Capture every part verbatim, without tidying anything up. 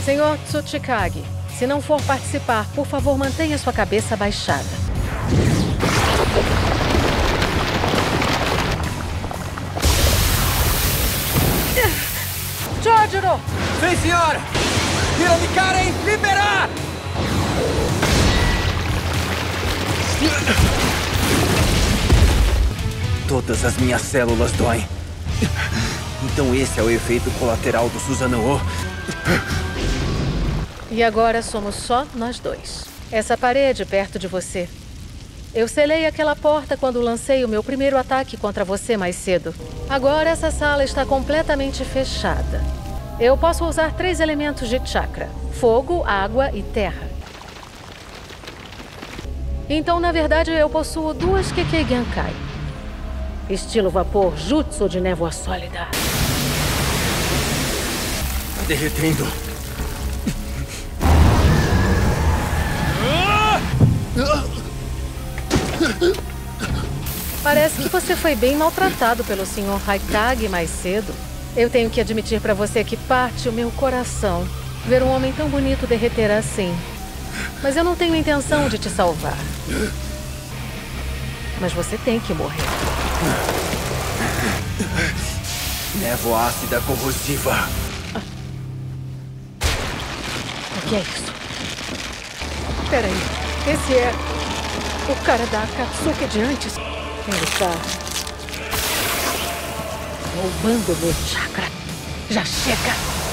Senhor Tsuchikage, se não for participar, por favor, mantenha sua cabeça abaixada. Jojiro! Sim, senhora! Hiramikaren, liberar! Todas as minhas células doem. Então esse é o efeito colateral do Susanoo. E agora somos só nós dois. Essa parede perto de você. Eu selei aquela porta quando lancei o meu primeiro ataque contra você mais cedo. Agora essa sala está completamente fechada. Eu posso usar três elementos de chakra: fogo, água e terra. Então, na verdade, eu possuo duas Kekkei Genkai. Estilo vapor, jutsu de névoa sólida. Tá derretendo. Parece que você foi bem maltratado pelo senhor Haikage mais cedo. Eu tenho que admitir pra você que parte o meu coração ver um homem tão bonito derreter assim. Mas eu não tenho intenção de te salvar. Mas você tem que morrer. Névoa ácida corrosiva. Ah. O que é isso? Peraí, esse é o cara da Akatsuki de antes? Ele está roubando meu chakra. Já chega!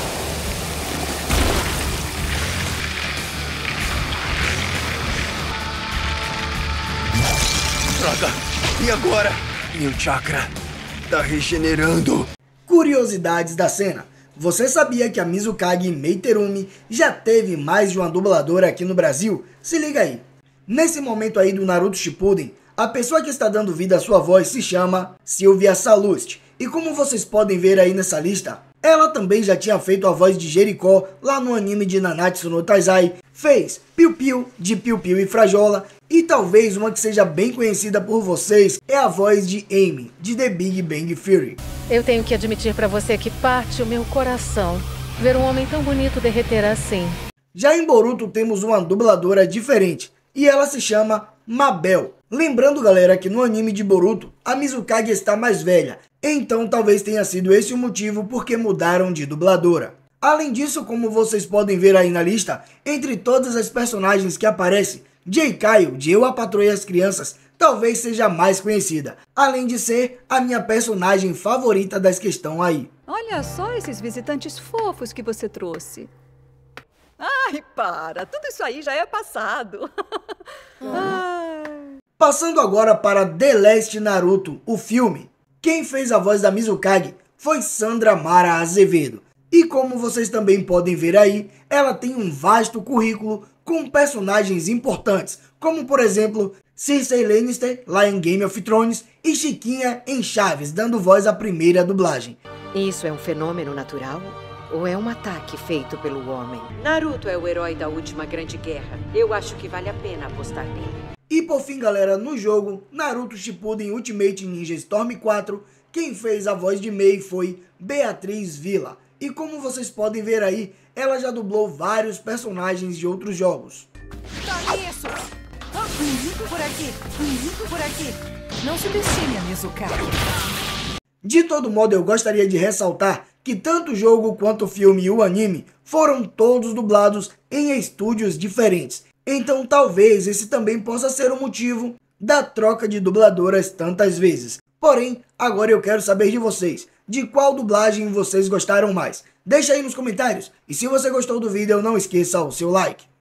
Droga! E agora? Meu chakra tá regenerando. Curiosidades da cena. Você sabia que a Mizukage Meiterumi já teve mais de uma dubladora aqui no Brasil? Se liga aí. Nesse momento aí do Naruto Shippuden, a pessoa que está dando vida à sua voz se chama Sylvia Salust. E como vocês podem ver aí nessa lista, ela também já tinha feito a voz de Jericó lá no anime de Nanatsu no Taizai, fez Piu Piu de Piu Piu e Frajola, e talvez uma que seja bem conhecida por vocês é a voz de Amy, de The Big Bang Theory. Eu tenho que admitir pra você que parte o meu coração ver um homem tão bonito derreter assim. Já em Boruto temos uma dubladora diferente, e ela se chama Mabel. Lembrando, galera, que no anime de Boruto, a Mizukage está mais velha, então talvez tenha sido esse o motivo porque mudaram de dubladora. Além disso, como vocês podem ver aí na lista, entre todas as personagens que aparecem, Jay Kaio, de Eu, a Patroa e as Crianças, talvez seja a mais conhecida, além de ser a minha personagem favorita das que estão aí. Olha só esses visitantes fofos que você trouxe. Ai, para! Tudo isso aí já é passado. Ai. Passando agora para The Last Naruto, o filme. Quem fez a voz da Mizukage foi Sandra Mara Azevedo. E como vocês também podem ver aí, ela tem um vasto currículo com personagens importantes, como por exemplo, Cersei Lannister, lá em Game of Thrones, e Chiquinha em Chaves, dando voz à primeira dublagem. Isso é um fenômeno natural? Ou é um ataque feito pelo homem? Naruto é o herói da última grande guerra. Eu acho que vale a pena apostar nele. E por fim, galera, no jogo Naruto Shippuden Ultimate Ninja Storm quatro, quem fez a voz de Mei foi Beatriz Villa. E como vocês podem ver aí, ela já dublou vários personagens de outros jogos. Tá isso! Um por aqui, um por aqui. Não subestime a Mizukage. De todo modo, eu gostaria de ressaltar que tanto o jogo quanto o filme e o anime foram todos dublados em estúdios diferentes. Então talvez esse também possa ser o motivo da troca de dubladoras tantas vezes. Porém, agora eu quero saber de vocês, de qual dublagem vocês gostaram mais. Deixa aí nos comentários, e se você gostou do vídeo, não esqueça o seu like.